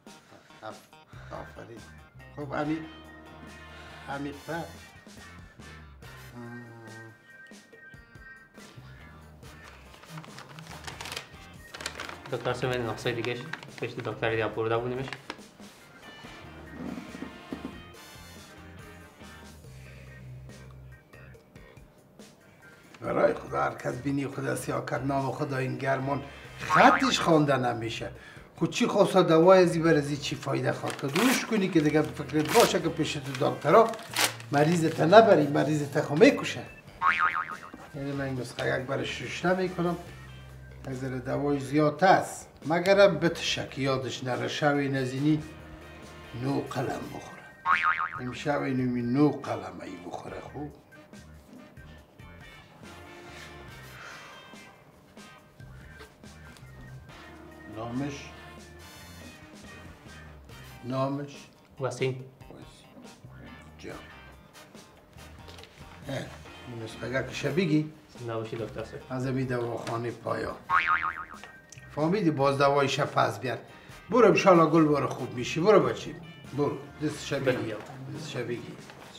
آفرین. خب عمیق. عمیق تر. دکتر سمین نقصه دیگهش پیش دکتر دیگه برده بودیمش. برای خدا هر کس بینی خدا سیاه کرد نام خدا این گرمان خطش خوانده نمیشه. خود چی خواسته دوای ازی برزی چی فایده خواهد کرد؟ دوش کنی که دیگه فکرت باشه که پیش تو دکترها مریضت نبری، مریضت خو میکشه. یعنی من این نسخه یک برش شش نمیکنم. از دوای زیاد است مگرم بتشک یادش نره شوی نزینی نو قلم بخوره. امشب اینو نو قلم ای بخوره. خوب نامش وسیم جان. این نسخه که شبیگی نباشی دکتر سر از امی دواخانه پایا فهمیدی باز دوای شب پس بیار. برو انشالله گل بار خوب میشی. برو بچی برو. دست شبیگی دست شبیگی.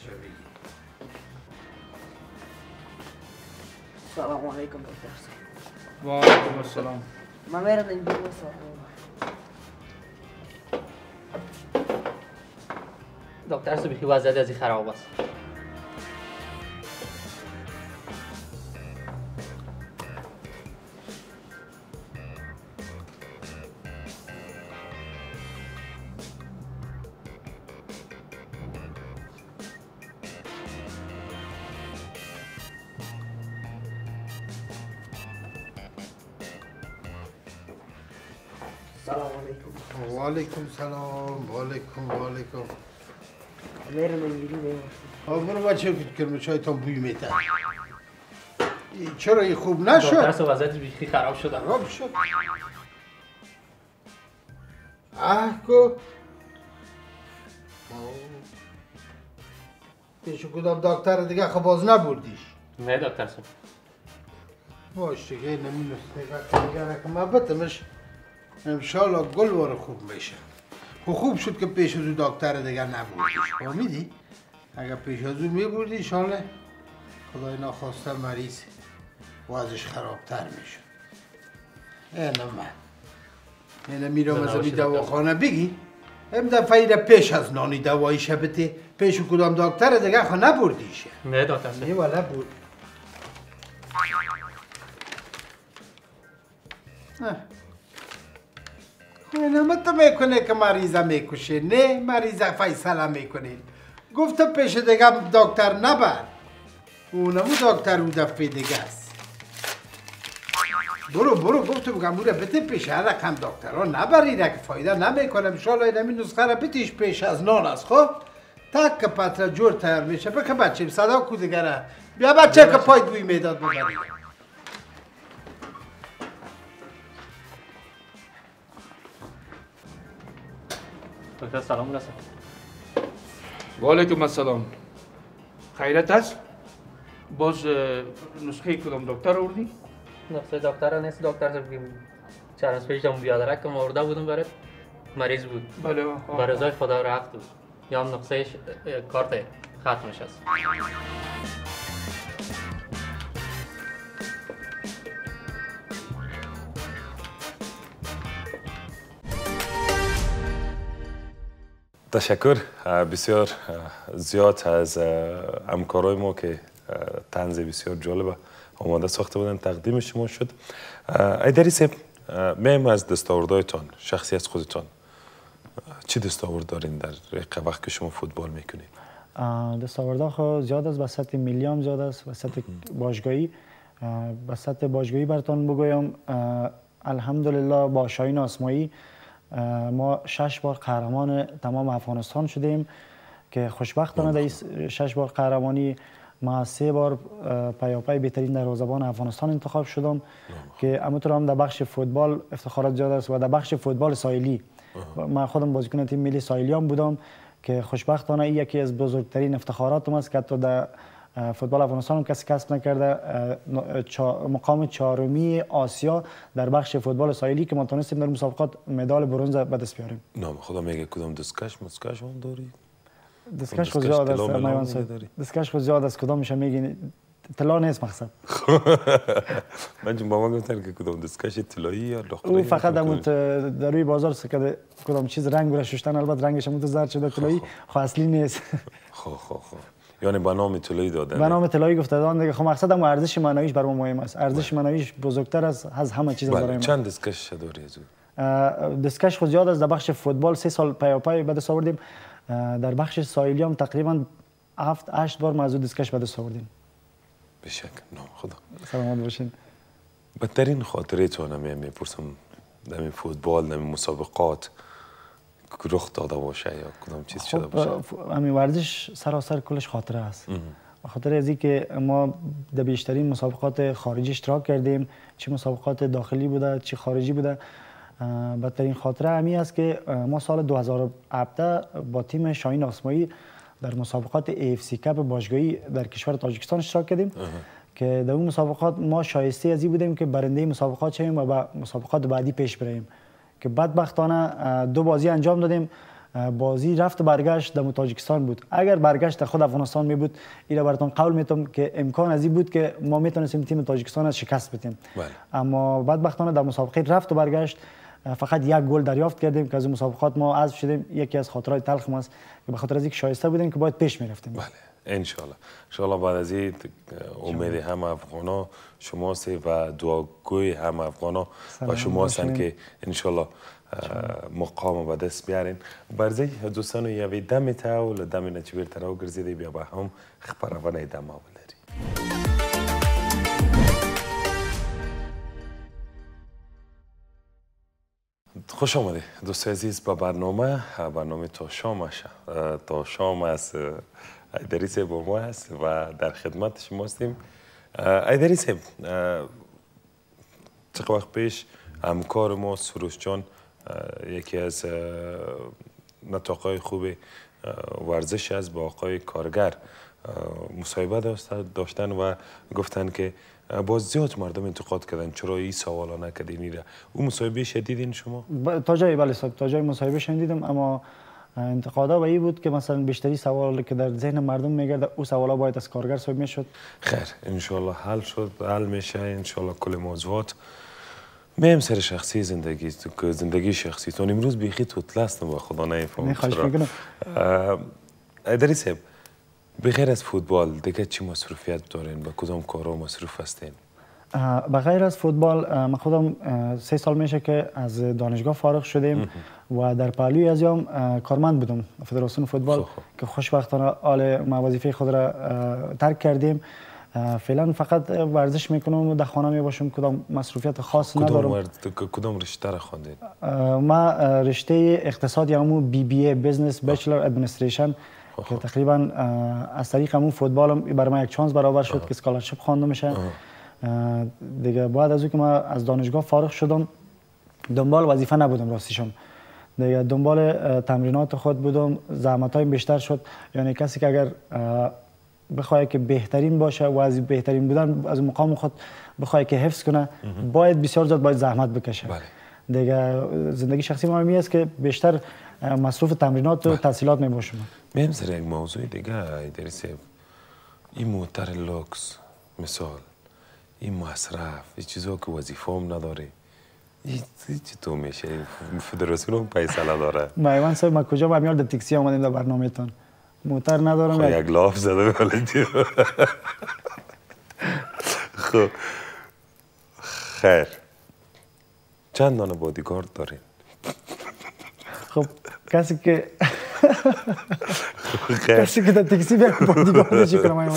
سلام علیکم دکتر سر. و علیکم السلام. من میرم این بیرون سر. دکتر سر بخی وضعیت ازی خراب است. سلام علیکم. وعلیکم سلام. وعلیکم. میرم این بیرون. برو بچه کرمه چای تا بوی میده. چرا این خوب نشد؟ دکتر سر وضعیت بخی خراب شد. خراب شد. کو پیش کدام دکتر دیگه خب باز نبردیش؟ نه دکتر صاحب. باشه که نمی نسخه دیگه که ما بتمش انشالله گل واره خوب میشه. خوب شد که پیش از دکتر دیگه نبردیش. فهمیدی؟ اگر پیش از او میبردی انشالله خدای ناخواسته مریض وضعش خرابتر میشه. اینه من اینه میرم از این دواخانه بگی این دفعه پیش از نانی دوایی شبته پیش کدام دکتر دیگه خو نبردیشه؟ نه دکتر صاحب. نه ولی برد. اینه متو میکنه که مریضه میکشه. نه مریضه فیصله میکنه. گفته پیش دیگه دکتر نبر. اونمو دکتر اون دفعه دیگه است. برو گفتم بگم بوره بده پیش هر رقم دکترها نبریده که فایده نمیکنه. انشالله اینمی نسخه را بتیش پیش از نان است. خب تک که پتر جور تیار میشه بکه بچه صدا کو دیگره بیا بچه که پای دوی میداد ببری. دکتر سلام رسم. و علیکم السلام. خیرت است؟ باز نسخه کدام دکتر آوردی؟ نسخه دکتر نیست دکتر صاحب. چند روز پیش هم بیادرک که آورده بودم برات مریض بود. بله. به رضای خدا رفت بود. یا هم نسخه کارت ختمش است. تشکر بسیار زیاد از همکارای ما که طنز بسیار جالب آماده ساخته بودن تقدیم شما شد. حیدری صاحب میم از دستاوردهایتان شخصیت خودتان چی دستاورد دارین در وقت که شما فوتبال میکنید؟ دستاوردها خو زیاد است، به سطح ملی هم زیاد است، به سطح باشگاهی. به سطح باشگاهی براتون بگویم الحمدلله با شاهین آسمایی ما 6 بار قهرمان تمام افغانستان شدیم که خوشبختانه در 6 بار قهرمانی ما 3 بار پیاپی بهترین دروازه‌بان افغانستان انتخاب شدم که همونطور هم در بخش فوتبال افتخارات زیاد است و در بخش فوتبال ساحلی من خودم بازیکن تیم ملی ساحلی هم بودم که خوشبختانه این یکی از بزرگترین افتخاراتم است که حتی در فوتبال افغانستان هم کسی کسب نکرده. مقام 4می آسیا در بخش فوتبال ساحلی که ما تونستیم در مسابقات مدال برنز به دست بیاریم. نام خدا میگه کدام مسکش هم داری؟ دستکش خود زیاد است میوان صاحب. دستکش خود زیاد است کدام میشه میگین طلا نیست مقصد. من با ما گفتن که کدام دستکش طلایی یا لخته‌ای او فقط در روی بازار سکده کدام چیز رنگ را ششتن البته رنگش هم زرد شده طلایی خو اصلی نیست. خب یعنی به نام طلایی دادن. به نام طلایی گفته دادن دیگه. خب مقصد هم ارزش معنویش برام مهم است. ارزش معنویش بزرگتر از همه چیز برای ما. چند دستکش داری از او؟ دستکش خود زیاد است. در بخش فوتبال 3 سال پیاپی به دست آوردیم. در بخش ساحلی هم تقریبا 7-8 بار ما از دستکش به دست آوردیم. بشک نام خدا. سلامت باشین. بدترین خاطرتون میپرسم در این فوتبال در این مسابقات رخ داده باشه یا کدام چیز شده باشه؟ همین ورزش سراسر کلش خاطره است. خاطره از که ما در بیشترین مسابقات خارجی اشتراک کردیم، چه مسابقات داخلی بوده چه خارجی بوده. بدترین خاطره همی است که ما سال 2017 با تیم شاهین آسمایی در مسابقات AFC کپ باشگاهی در کشور تاجیکستان اشتراک کردیم که در اون مسابقات ما شایسته از این بودیم که برنده مسابقات شویم و به مسابقات بعدی پیش بریم که بدبختانه 2 بازی انجام دادیم. بازی رفت و برگشت در تاجیکستان بود. اگر برگشت خود افغانستان می بود اینا براتون قول میتم که امکان از این بود که ما میتونستیم تیم تاجیکستان از شکست بدیم. اما بدبختانه در مسابقه رفت و برگشت فقط 1 گل دریافت کردیم که از مسابقات ما حذف شدیم. یکی از خاطرات تلخ ماست که به خاطر از اینکه شایسته بودیم که باید پیش میرفتیم. بله ان شاء الله بعد از این امید هم افغانا شماست و دعاگوی هم افغانا و شما هستن که ان شاء الله مقام به دست بیارین. برزی دوستان یوی دم تا و دم نه چبیر تراو ګرځیدي بیا به هم خبرونه دم ولري. خوش آمدید دوست عزیز به برنامه تاشام است. حیدری صاحب با ما هست و در خدمت شما هستیم. حیدری صاحب چند وقت پیش همکار ما سروش جان یکی از نطاقای خوب ورزش است با آقای کارگر مصاحبه داشتن و گفتن که باز زیاد مردم انتقاد کردن چرا این سوالا نکردین. اون مصاحبه شدیدین شما؟ تا جای بله صاحب، تا جای مصاحبه شدیدم، اما انتقادا و این بود که مثلا بیشتری سوالی که در ذهن مردم میگرده او سوالا باید از کارگر صاحب میشد. خیر ان شاء الله حل شد، حل میشه ان شاء الله کل موضوعات. میم سر شخصی زندگی شخصی تون امروز بیخی توتل هستم با خدا نمیفهمم چرا. حیدری صاحب بغیر از فوتبال دیگه چی مصروفیت دارین؟ به کدام کارا مصروف هستین؟ بغیر از فوتبال من خودم 3 سال میشه که از دانشگاه فارغ شدیم و در پهلوی از یام کارمند بودم فدراسیون فوتبال که خوشبختانه حال وظیفه خود را ترک کردیم. فعلا فقط ورزش میکنم و در خانه میباشم، کدام مصروفیت خاص ندارم. کدام رشته را خواندید؟ ما رشته اقتصاد یا همون BBA بیزنس بچلر ادمنستریشن که تقریبا از طریق همون فوتبال برای من یک چانس برابر شد که اسکالرشیپ خوانده میشه. دیگه بعد از اون که ما از دانشگاه فارغ شدم دنبال وظیفه نبودم راستیشم، دیگه دنبال تمرینات خود بودم. زحمت‌های بیشتر شد، یعنی کسی که اگر بخواد که بهترین باشه و از بهترین بودن از مقام خود بخواد که حفظ کنه باید بسیار زیاد باید زحمت بکشه. دیگه زندگی شخصی ما می است که بیشتر مصروف تمرینات و تحصیلات می باشم. میم سر یک موضوع دیگه حیدری صاحب، این موتر لوکس مثال، این مصرف، این چیزا که وظیفه هم نداره، این چطور میشه؟ فدراسیون هم پیسلا داره. من صاحب ما کجا با میال در تاکسی آمدیم در برنامه تان موتر ندارم. یک لاف زده بالدی. خب خیر چند دانه بادیگارد دارین؟ خب کسی که در تاکسی بیاد بادیگاردش کنم. من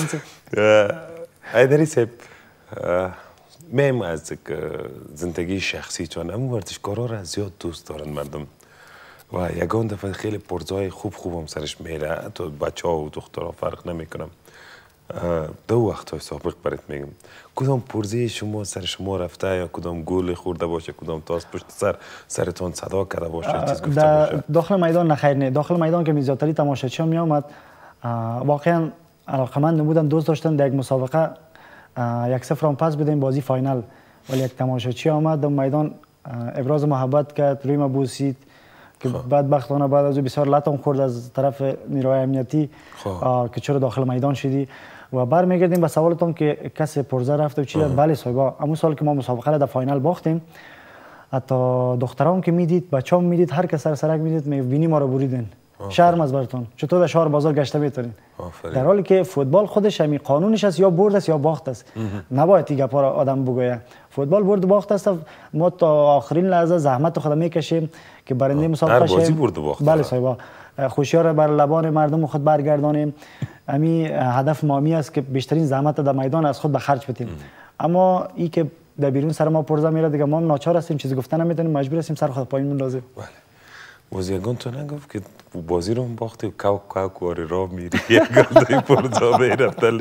حیدری صاحب میم از زندگی شخصی چون اما ورزشکارا را زیاد دوست دارن مردم و یگان دفعه خیلی پرزای خوب هم سرش میره، تو بچه ها و دخترها فرق نمیکنم. 2 وقت‌های سابق برات میگم، کدام پرزه شما سر شما رفته یا کدام گل خورده باشه، کدام تاس پشت سرتون صدا کرده باشه، چیز گفته باشه؟ داخل میدان نخیر نه، داخل میدان که زیادتری تماشاچی می آمد واقعا علاقمند نبودن، دوست داشتن در یک مسابقه 1-0 هم پس بدیم بازی فاینال، ولی یک تماشاچی آمد در میدان ابراز محبت کرد، روی ما بوسید که بدبختانه بعد از او بسیار لطم خورد از طرف نیروهای امنیتی که چرا داخل میدان شدی. و برمیگردیم به سوالتون که کسی پرزه رفته و چی. بله صاحبا، همون سال که ما مسابقه را در فاینال باختیم حتی دخترام که میدید، بچه‌ام میدید، هر کس سر سرک میدید میبینی ما رو بریدین، شرم از برتون، چطور در شهر بازار گشته میتونین؟ در حالی که فوتبال خودش همین قانونش است، یا برد است یا باخت است. نباید این گپا را آدم بگوید. فوتبال برد و باخت است، ما تا آخرین لحظه زحمت خود میکشیم که برنده مسابقه شیم. بازی برد و باخت. بله صاحبا، خوشیار را بر لبان مردم خود برگردانیم. امی هدف ما می است که بیشترین زحمت در میدان از خود به خرج بدیم. اما این که در بیرون سر ما پرزه میره دیگه ما ناچار هستیم، چیزی گفتن نمیتونیم، مجبور هستیم سر خود پایین بندازیم. بله. بازیکن تو نگفت که بازی رو باختی و کاک واری راه میری یک گردای پرزا میرفتن؟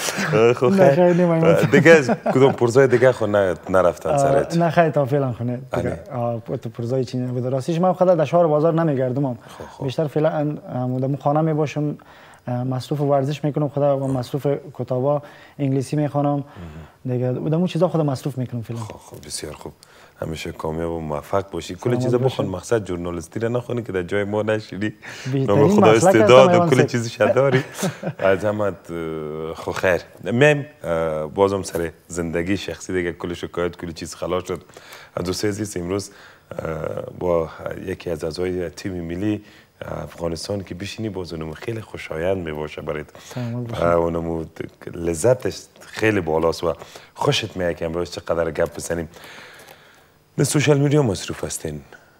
خب خیر دیگه کدوم پرزای دیگه خود نرفتن سرت؟ نه خیلی تا فعلا خونه تو پرزای چینی بود. راستیش من خود در شهر بازار نمیگردم، بیشتر فعلا در خانه میباشم، مصروف ورزش میکنم، خدا و مصروف کتابا انگلیسی میخوانم دیگه، اون چیزا خود مصروف میکنم فعلا. خب بسیار خوب، همیشه کامیاب و موفق باشی. کل چیزا بخون، مقصد ژورنالیستی را نخونی که در جای ما نشیدی. نام خدا استعداد و کل چیزش داری. از همت خو خیر. میم بازم سر زندگی شخصی دیگه کل شکایت کل چیز خلاص شد. دوست عزیز امروز با یکی از اعضای تیم ملی افغانستان که بشینی باز اونمو خیلی خوشایند میباشه برات و اونمو لذتش خیلی بالاست و خوشت میاد که امروز چقدر گپ بزنیم. به سوشال میدیا مصروف هستین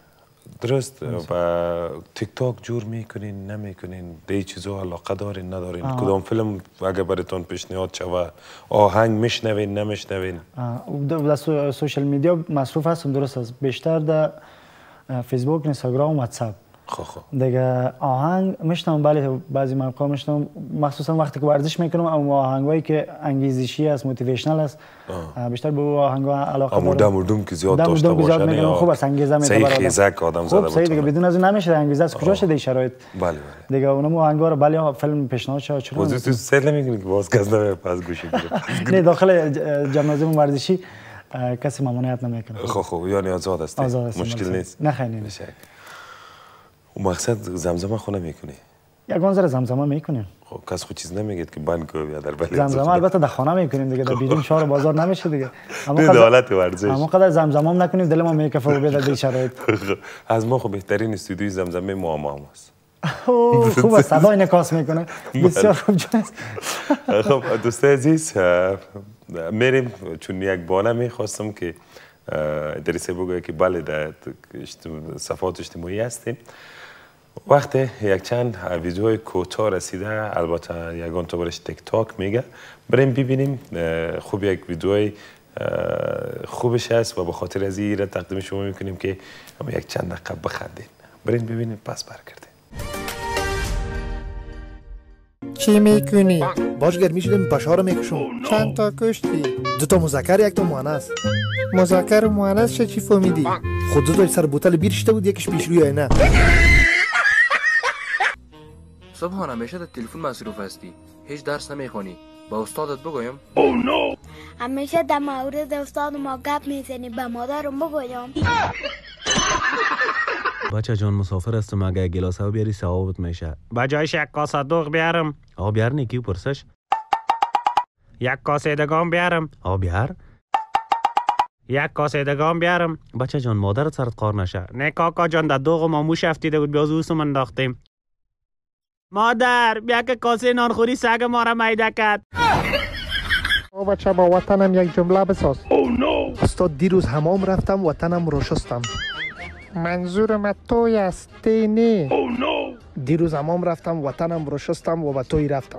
درست؟ و تیک تاک جور میکنین نمیکنین؟ به چیزا علاقه دارین ندارین؟ کدام فیلم اگه براتون پیشنهاد شوه آهنگ میشنوین نمیشنوین؟ در سوشال میدیا مصروف هستم درست است، بیشتر در فیسبوک، اینستاگرام، واتساپ. دیگه آهنگ میشنم، بله بعضی موقع میشنم، مخصوصا وقتی که ورزش میکنم. اما آهنگایی که انگیزشی است، موتیویشنال است، بیشتر به آهنگا علاقه دارم. دم و دوم که زیاد داشته باشن، خوب است، انگیزه میده صحیح خیزک آدم زده صحیح دیگه، بدون از اون نمیشه انگیزه. از کجا شده شرایط؟ بله دیگه اونم آهنگا رو بله فیلم پیشنهاد شد چرا تو سر نمیگی که باز کس نمیاد پس گوشی نه داخل جمنازیوم ورزشی کسی ممنوعیت نمیکنه. خب یعنی آزاد است، مشکل نیست. نه خیلی نیست. و مقصد زمزمه خونه میکنی؟ یگان ذره زمزمه میکنیم. خب کس خود چیز نمیگید که بند کو یا در بله زمزمه البته در خانه میکنیم دیگه، در بیرون شهر بازار نمیشه دیگه. اما حالت ورزش اما قدر زمزمه هم نکنیم دل ما میکفه و بیاد در شرایط. از ما خب بهترین استودیوی زمزمه ما است. خوب است، صدای نکاس میکنه، بسیار خوب جاست. خب دوستای عزیز میریم، چون یک بانه میخواستم که دریسه بگویه که بله در صفحات اجتماعی هستیم. وقتی یک چند ویدیوهای کوتاه رسیده، البته یگان تا برش تیک تاک میگه، بریم ببینیم. خوب یک ویدیوهای خوبش هست و به خاطر از این را تقدیم شما میکنیم که یک چند دقیقه بخندین. بریم ببینیم پس برگردیم. چی میکنی؟ باش گرمی شدیم پشا رو میکشم. چند تا کشتی؟ 2 مذکر 1 مؤنث. مذکر و مؤنث چی فهمیدی؟ خود 2 سر بوتل بیر شده بود، یکیش پیش روی آینه. صبحان همیشه در تلفن مصروف هستی، هیچ درس نمیخونی، با استادت بگویم؟ همیشه در مورد استاد ما گپ میزنی، به مادرم بگویم؟ بچه جان مسافر هستم، اگه گلاس ها بیاری ثوابت میشه. با جایش 1 کاسه دوغ بیارم؟ بیار نیکی پرسش. 1 کاسه دگام بیارم؟ بیار. 1 کاسه دگام بیارم؟ بچه جان مادرت سرت قار نشه. نه کاکا جان در دوغ ما موش افتیده بود، بیاز اوسم انداختیم. مادر بیا که کاسه نانخوری سگ ما را میده کرد. بچه با وطنم یک جمله بساز. استاد دیروز حمام رفتم وطنم رو شستم. منظورم توی است نه. دیروز حمام رفتم وطنم رو شستم و به توی رفتم.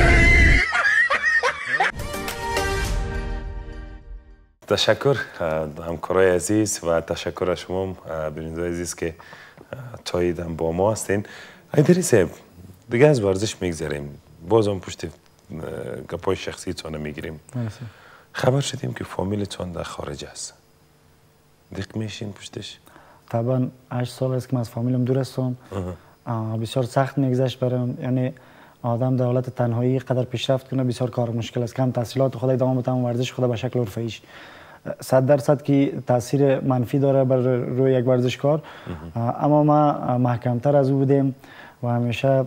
تشکر همکارای عزیز و تشکر از شما بینندگان عزیز که تایید با ما هستین. حیدری صاحب دیگه از ورزش میگذریم، باز هم پشت گپای شخصیتون میگیریم. خبر شدیم که فامیلتون در خارج است، دق میشین پشتش؟ طبعا 8 سال است که من از فامیلم دور هستم. بسیار سخت میگذشت برام، یعنی آدم در حالت تنهایی قدر پیشرفت کنه بسیار کار مشکل است. کم تحصیلات خود ادامه بده، ورزش خود به شکل حرفه‌ایش 100% که تاثیر منفی داره بر روی یک ورزشکار. اما ما محکمتر از او بودیم و همیشه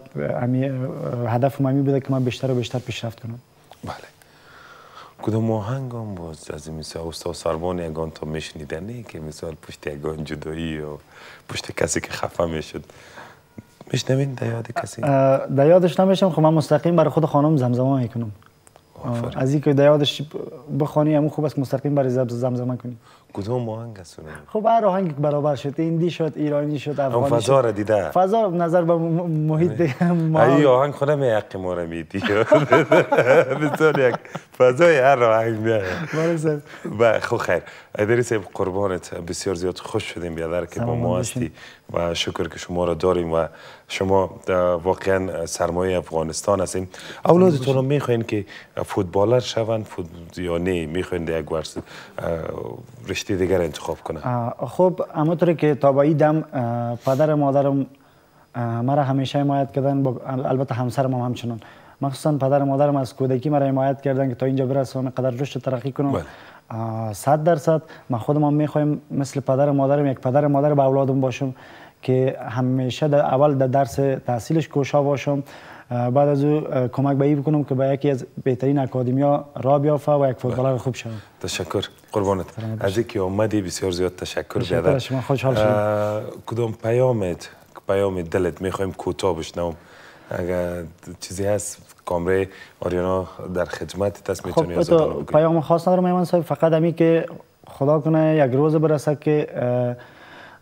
هدفم همین بوده که من بیشتر و بیشتر پیشرفت کنم. بله. کدام آهنگ هم باز از این مثال استاد سربان یگان تا میشنیدنی که مثال پشت یگان جدایی و پشت کسی که خفه میشد میشنوین در یاد کسی؟ در یادش نمیشم. خب من مستقیم برای خود خانم زمزمه میکنم. از این که در یادش بخوانی همون خوب است مستقیم برای زمزمه کنی. کدام آهنگ است؟ خب هر آهنگ برابر شد، هندی شد، ایرانی شد، افغانی شد. فضا را دیده؟ فضا نظر به محیط دیگه. ای آهنگ خودم یقی ما را میدی. مثال یک فضای هر آهنگ میاد. خب خیر. حیدری صاحب قربانت، بسیار زیاد خوش شدیم بیادر که با ما هستی و شکر که شما را داریم و شما واقعا سرمایه افغانستان هستین. اولادتون رو میخواین که فوتبالر شون یا نه میخواین یک رشته دیگر انتخاب کنه؟ خب همونطوری که تابعی دم پدر مادرم مرا همیشه حمایت کردن، البته همسرم هم همچنان. مخصوصا پدر مادرم از کودکی مرا حمایت کردن که تا اینجا برسم، قدر رشد ترقی کنم. 100% من خودم هم میخوایم مثل پدر مادرم یک پدر مادر به اولادم باشم که همیشه اول در درس تحصیلش کوشا باشم، بعد از او کمک به این بکنم که به یکی از بهترین اکادمیا راه بیافته و یک فوتبالر خوب شوم. تشکر قربانت از اینکه اومدی، بسیار زیاد تشکر بیادر. شما خوشحال شدم. کدام پیام دلت میخوایم کوتاه بشنوم؟ اگر چیزی هست کامره آریانا در خدمت است میتونی از اون بگی. پیام خاص ندارم ایمان صاحب، فقط همین که خدا کنه یک روز برسه که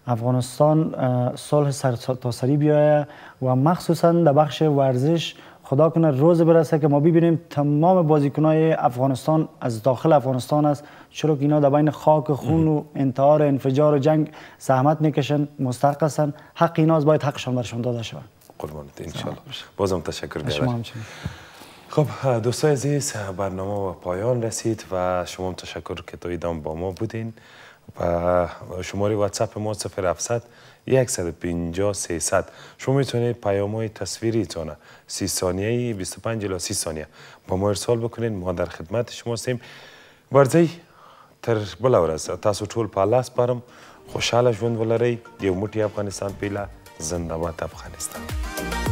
افغانستان صلح سرتاسری بیایه و مخصوصا در بخش ورزش خدا کنه روز برسه که ما ببینیم تمام بازیکنای افغانستان از داخل افغانستان است، چرا که اینا در بین خاک خون و انتحار و انفجار و جنگ زحمت میکشن، مستحق هستن، حق اینا باید حقشان برشون داده شود. قربانت انشالله. بازم تشکر شما بیادر. خب دوستای عزیز، برنامه به پایان رسید و شما هم تشکر که تا ایدام با ما بودین و شماره واتساپ ما 0700 150 300. شما میتونید پیام‌های تصویریتون 30 ثانیه‌ای 25 الی 30 ثانیه با ما ارسال بکنید. ما در خدمت شما هستیم. ورځئ تر بله ورځ تاسو ټول په الله سپارم. خوشحاله ژوند ولرئ. یو موټی افغانستان پیله. زنده باد افغانستان.